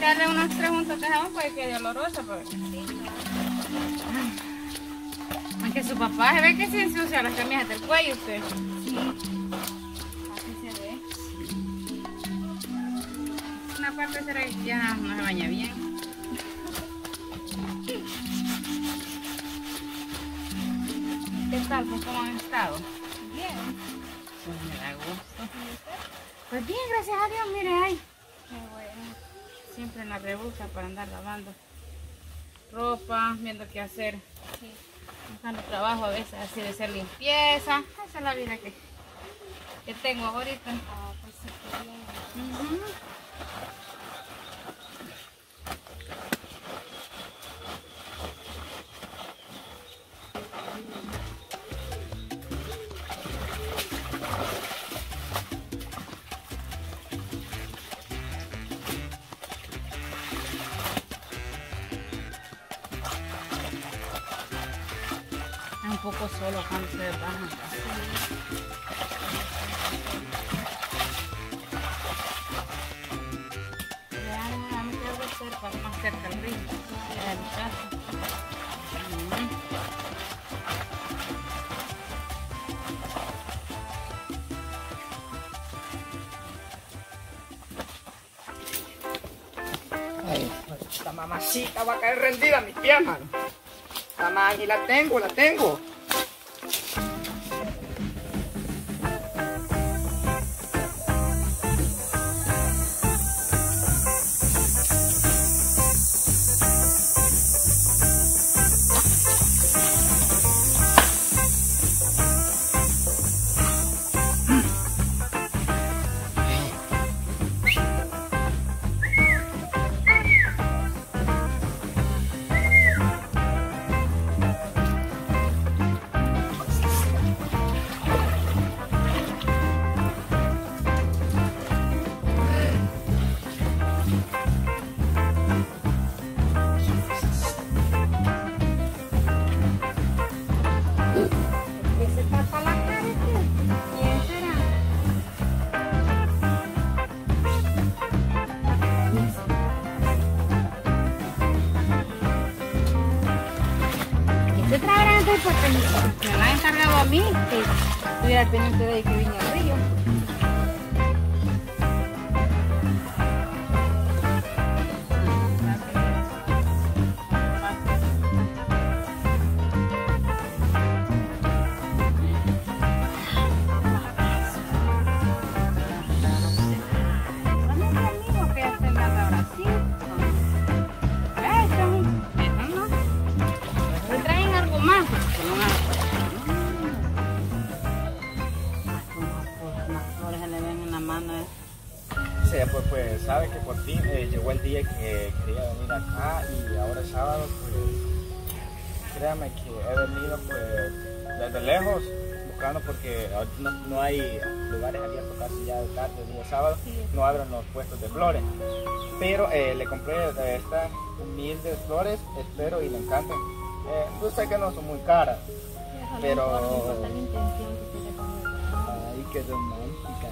que darle unos 3 juntos de jabón para que quede oloroso. Pues. Aunque su papá se ve que se ensucia las camisas del cuello usted. Sí. Así se ve. Una parte será que ya no se baña bien. ¿Qué tal? Pues, ¿cómo han estado? Bien. Pues me da gusto. Pues bien, gracias a Dios, mire, ay. Qué bueno. Siempre en la rebusca para andar lavando ropa, viendo qué hacer. Sí. Buscando trabajo a veces así de hacer limpieza. Esa es la vida que tengo ahorita. Ah, pues sí, qué bien. Un poco solo cuando se bajan. A mí me queda cerca, más cerca el río, de mi casa. Ay, esta mamacita va a caer rendida a mis pies, mano. Mamá, y la tengo, la tengo. Porque me la han encargado a mí, que estuviera pendiente de que vine al río. Pues sabe que por fin llegó el día que quería venir acá y ahora es sábado, pues créame que he venido pues desde lejos buscando porque ahorita no hay lugares abiertos casi ya de tarde, el día sábado, no abren los puestos de flores, pero le compré de estas humildes flores, espero y le encanten. Yo sé que no son muy caras, pero... Ay, qué romántica.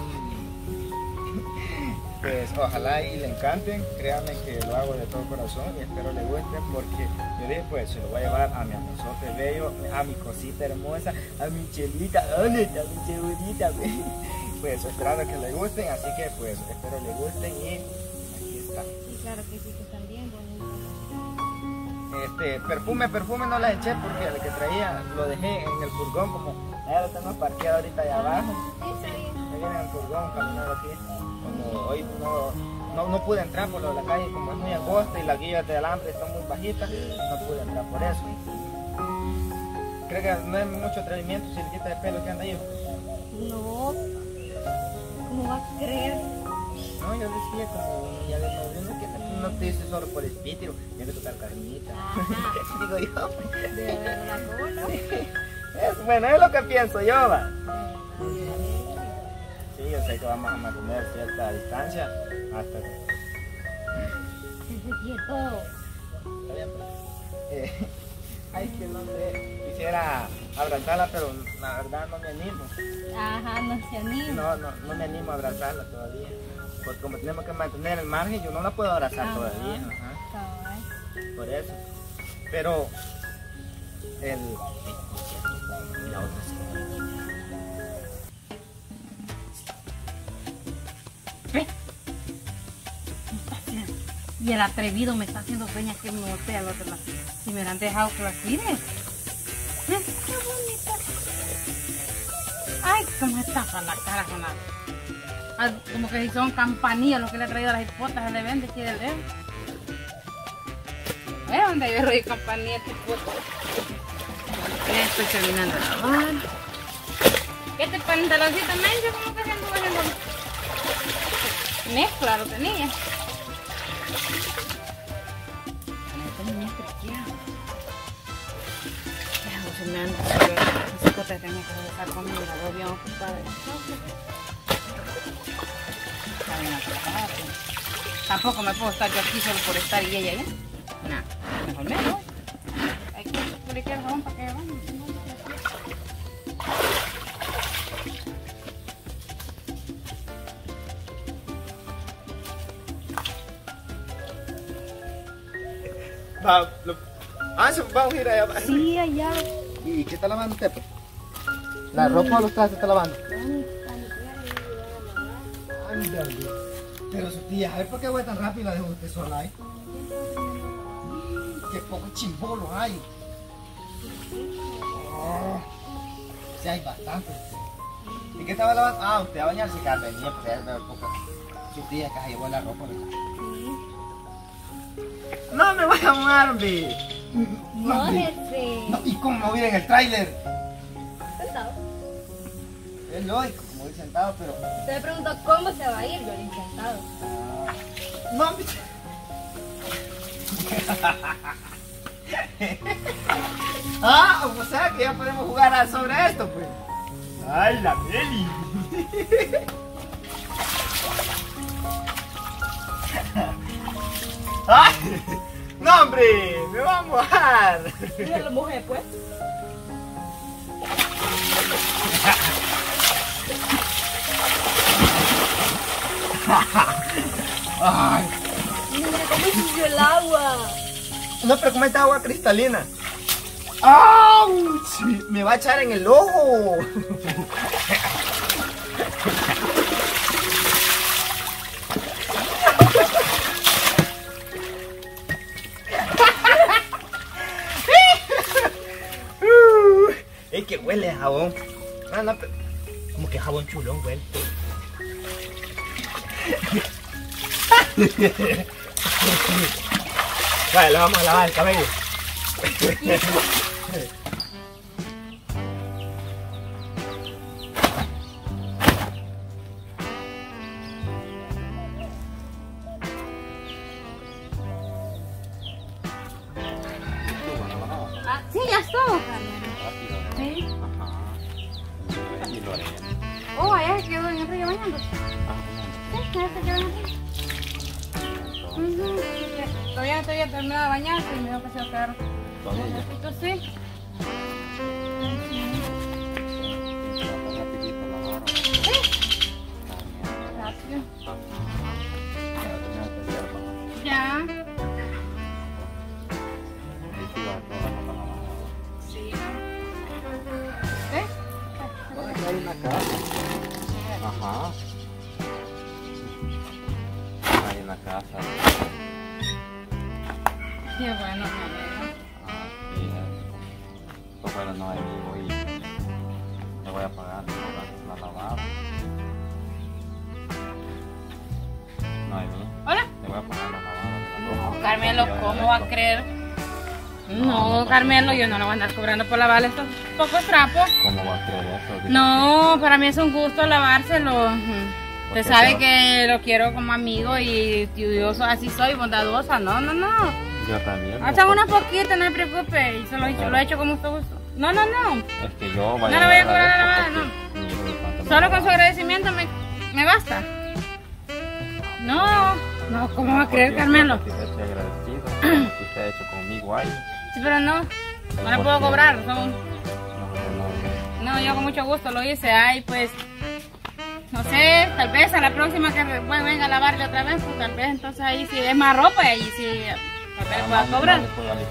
Pues ojalá y le encanten, créanme que lo hago de todo corazón y espero le gusten porque yo dije pues se lo voy a llevar a mi amorzote bello, a mi cosita hermosa, a mi chelita, ¿dónde está mi chelita? Pues esperando que le gusten, así que pues espero le gusten y aquí está. Sí, claro que sí, que están bien bonitos. Perfume no la eché porque el que traía lo dejé en el furgón, como ya lo tengo parqueado ahorita allá abajo. Sí, está bien. Me viene en el furgón caminando aquí. Como hoy no pude entrar por lo de la calle, como es muy angosta y las guías de alambre están muy bajitas, no pude entrar por eso. ¿Cree que no es mucho atrevimiento si le quita el pelo que anda ahí? No, ¿cómo va a creer? No, yo decía como, ya de novio, no te dice solo por espíritu, tiene que tocar carnita. Digo yo. De verdad, ¿cómo no? Bueno, es lo que pienso yo, va. Sí, yo sé que vamos a mantener cierta distancia hasta que... quieto. Está bien, pues. Ay, que no sé, quisiera abrazarla, pero la verdad no me animo. Ajá, no se anima. No me animo a abrazarla todavía. Porque como tenemos que mantener el margen, yo no la puedo abrazar Ajá. todavía. Ajá. Cabal. Por eso. Pero la otra sí. ¿Ve? Y el atrevido me está haciendo señas que me voltea al otro lado. Si me la han dejado que la cuide. Qué bonita. Ay, cómo está la cara con la... Ah, como que si son campanillas los que le he traído a las hipotas, se le vende aquí del dedo. ¿Ves dónde yo roí campanilla este puto? Ya estoy terminando de lavar. ¿Qué te pantaloncito menso? ¿Cómo que se anduvo haciendo? Mezcla lo tenía. Esta niña es cristiana. Ya, se me han... Ese cote tenía que regresar conmigo, la veo bien ocupada. Está bien apretada, pero tampoco me puedo estar yo aquí solo por estar y ella allá. No, mejor me voy. Hay que publicar el jabón para que vamos. Vamos a ir allá abajo. Sí, allá. ¿Y qué está lavando usted? Pues? ¿La ropa o los trastes está lavando? Ándale. Pero su tía, a ver por qué voy tan rápido la dejo usted sola ahí. Qué poco chimbolos hay. Oh, sí, hay bastante. ¿Y qué estaba lavando? Ah, usted va a bañarse, Carmen. Venía, pues ya me poca. Su tía acá llevó la ropa, ¿verdad? No me voy a mojar, hombre. No, hombre. jefe. No, ¿y cómo me voy a ir en el tráiler? Sentado. Es lógico, como ir sentado, pero... Usted me preguntó cómo se va a ir, yo le he sentado. No, hombre. O sea que ya podemos jugar sobre esto, pues. ¡Ay, la Meli! ¡Ay! ¡No, hombre! ¡Me va a mojar! Yo lo mojé, pues. ¡Ay! Mira cómo subió el agua. No, pero como esta agua cristalina. ¡Auch! Me va a echar en el ojo. Es que huele a jabón. Ah, no, pero... Como que jabón chulón huele. Vale, le vamos a lavar el cabello. Ah, sí, ya estuvo. Sí. Oh, allá quedó en el río bañándose. Sí, ya se quedó en el río. Todavía no estoy terminada de bañarse y me dijo que se va a quedar un ratito, sí. Rápido. Ya. Sí. ¿Ves? Hay una casa. Ajá. Hay una casa. Qué bueno, me alegra. Sí, eso. Pero no hay vivo y le voy a pagar la lavada. No hay vivo. Hola. Le voy a pagar la lavada. No, Carmelo, ¿cómo va a creer? No, Carmelo, yo no lo voy a andar cobrando por lavar estos pocos trapos. ¿Cómo va a creer eso? No, para mí es un gusto lavárselo. Usted qué sabe te- que lo quiero como amigo y yo así soy, bondadosa. No, no, no. Yo también. Hasta una poquita, no me preocupe. Y se lo he hecho con mucho gusto. No, no, no. Es que yo No le voy a cobrar la lavada, no. Solo con su agradecimiento me basta. No, no, ¿cómo va a creer, Carmelo? Estoy agradecido por lo que usted ha hecho conmigo ahí. Sí, pero no le puedo cobrar. No. No, yo con mucho gusto lo hice. Ay, pues, no sé, tal vez a la próxima que venga a lavarle otra vez, pues tal vez entonces ahí si es más ropa, ahí sí tal vez le pueda cobrar.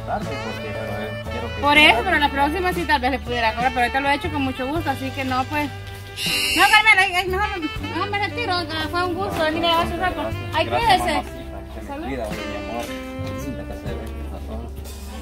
Por eso, pero la próxima sí tal vez le pudiera cobrar, pero ahorita lo he hecho con mucho gusto, así que no, pues. No, Carmela, mejor me retiro, fue un gusto venir a lavar su ropa. Ay, cuídese. Salud. Cuida, mi amor. Siéntate a hacer razón.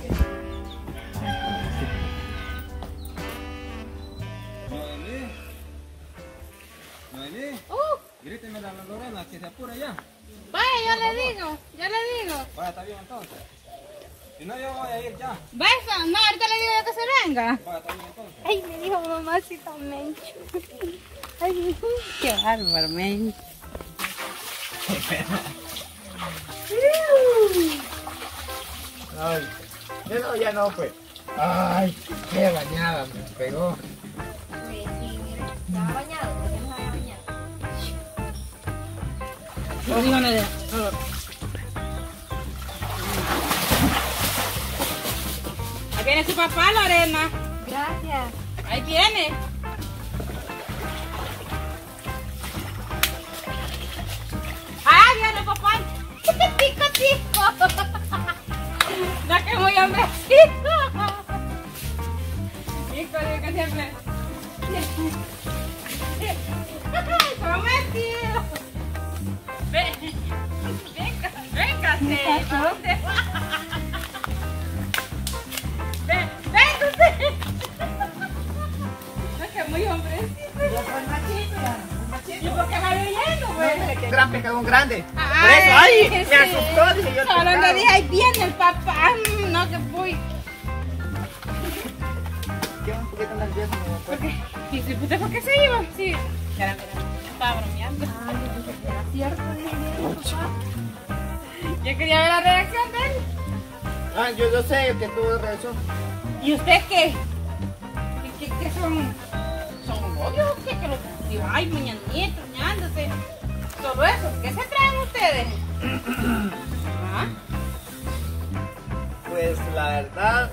Noemí, gríteme a la Lorena que se apure ya. Vaya, ya le digo. Vaya, está bien entonces. Si no, yo voy a ir ya. Vaya, no, ahorita le digo yo que se venga. Vaya, está bien entonces. Ay, me dijo mamacita Mencho. Ay, Qué bárbaro, men. Ay, no, ya no, pues. Ay, qué bañada me pegó. sí, mira, estaba bañado, porque no había bañado. No digo nada. Ahí viene su papá, Lorena. Gracias. Ahí viene. Ah, viene papá. Tico, tico. No, que muy hombrecito. Tico, que siempre. Prometido. Véngase. ¿Para dónde va? Véngase. No, que muy hombrecito. Yo soy machito. ¿Y por qué va leyendo, güey? Qué gran pecadón grande. Ay, Por eso, ay, sí. me asustó, dije yo. el Solo le pecado. dije, ahí viene el papá. No, que voy. Quedé un poquito nervioso, mi amor. ¿Por qué? ¿Y si usted por qué se iba? Sí. Mira, estaba bromeando. Era cierto, dije yo, papá. Yo quería ver la reacción de él. Ah, yo sé que tuvo reacción. ¿Y usted qué? ¿Qué son? ¿Son novios o qué? Que los digo, ay, mañanitos, ñándose. Todo eso. ¿Qué se traen ustedes? ¿Ah? Pues la verdad,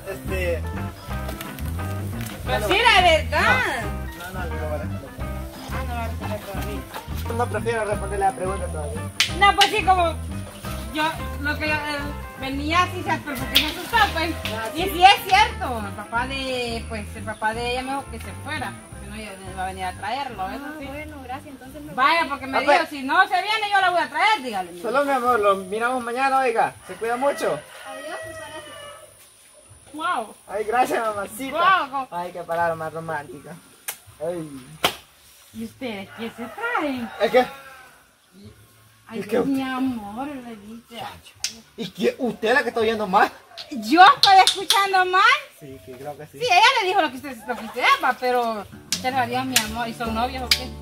Pues sí, la verdad. No, no voy a responder. Ah, no va a responder todavía. No prefiero responderle la pregunta todavía. No, pues sí, como yo, lo que yo venía así, pero porque me asustó, pues. Y sí es cierto, el papá de ella me dijo que se fuera, porque no iba a venir a traerlo, eso sí. Bueno, gracias, entonces me Vaya, porque me Ah, dijo, pues. si no se viene, yo la voy a traer, dígale. Solo mi amor, lo miramos mañana, oiga. Se cuida mucho. Adiós, pues ahora sí. Wow. Ay, gracias, mamacita. Guau. Ay, qué palabra más romántica. Ay. ¿Y ustedes qué se traen? ¿Es que? Ay, Es que- mi amor, le dice. ¿Y que usted es la que está oyendo más? ¿Yo estoy escuchando mal? Sí, que creo que sí. Sí, ella le dijo lo que usted va, pero se lo haría mi amor. ¿Y son novios o qué?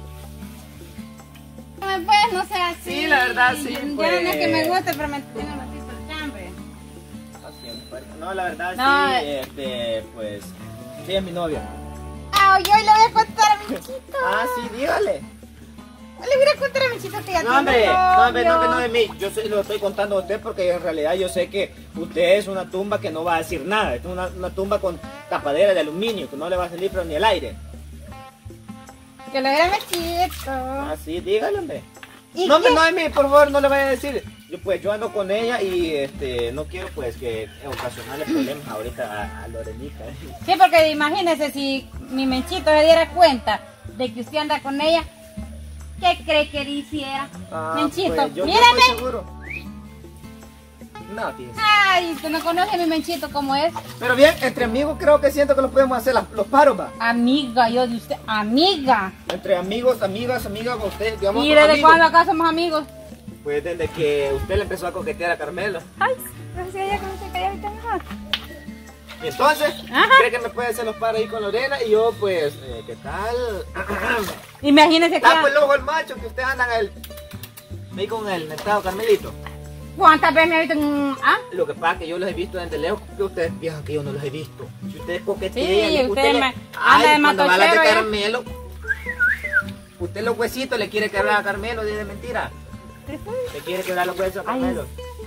Pues no sea así. Sí, la verdad, sí, Ya pues. no es que me guste, pero me tiene maldito el chambre. No, la verdad, No, sí, pues, sí es mi novia. Ah, yo le voy a contar a mi chito. Ah, sí, dígale. Le voy a contar a mi chito que ya No, hombre, tiene no, hombre, novio. no de mí. Yo lo estoy contando a usted porque en realidad yo sé que usted es una tumba que no va a decir nada. Es una tumba con tapadera de aluminio que no le va a salir pero ni el aire. Que lo era mi chito. Ah, sí, dígale, hombre. ¿Y No, hombre, qué? no de mí, por favor, no le vaya a decir. Yo ando con ella y no quiero pues que ocasionarle problemas ahorita a Lorenita. Sí, porque imagínese si mi menchito se diera cuenta de que usted anda con ella, ¿qué cree que le hiciera? Menchito, pues, yo mírame. estoy seguro. No, fíjese. Ay, usted no conoce a mi menchito como es. Pero bien, entre amigos creo que siento que los podemos hacer los paros, va. Amiga, yo de usted, amiga. Entre amigos, amigas, usted, digamos. ¿Y desde amigos. cuándo acá somos amigos? Pues desde que usted le empezó a coquetear a Carmelo. Ay, pero si ella conoce que ella ahorita mejor. Y entonces, Ajá. cree que me puede hacer los paros ahí con Lorena y yo, pues, ¿qué tal? Imagínese que... Pues luego el macho que usted anda ahí con el mentado Carmelito. ¿Cuántas veces me ha visto en... ¿Ah? Lo que pasa es que yo los he visto desde lejos, que ustedes piensan que yo no los he visto. Si ustedes coquetean, Sí, usted me anda de cuando va a la de matochero, ¿ya? Carmelo, usted los huesitos le quiere quebrar a Carmelo, dice mentira. Le quiere quebrar los huesos a Carmelo.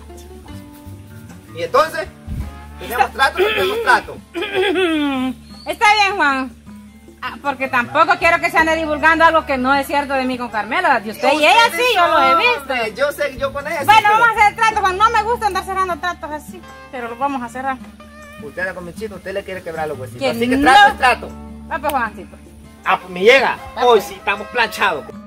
Y entonces, ¿tenemos trato o no tenemos trato? Está bien, Juan. Porque tampoco quiero que se ande divulgando algo que no es cierto de mí con Carmela. De usted y ella sí, yo lo he visto. Yo sé, yo con ella sí. Bueno, vamos a hacer el trato, Juan. No me gusta andar cerrando tratos así, pero lo vamos a cerrar. Usted anda con mi chito, usted le quiere quebrar los huesitos. Que Así que no. trato es trato. Va pues, Juancito. Ah, pues me llega. Hoy sí estamos planchados.